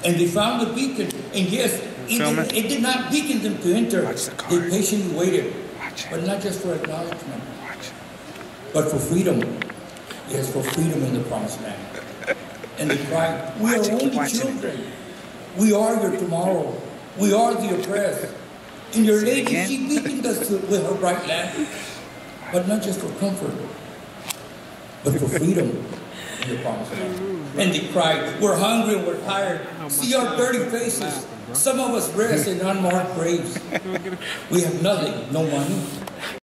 And they found the beacon. And yes, it did not beacon them to enter. They patiently waited. But not just for acknowledgement, but for freedom. Yes, for freedom in the promised land. And they cried, we are only children. We are your tomorrow. We are the oppressed. And your lady, she beaconed us with her bright lamp. But not just for comfort, but for freedom in the promised land. And they cried, we're hungry and we're tired. See our dirty faces. Some of us rest in unmarked graves. We have nothing, no money,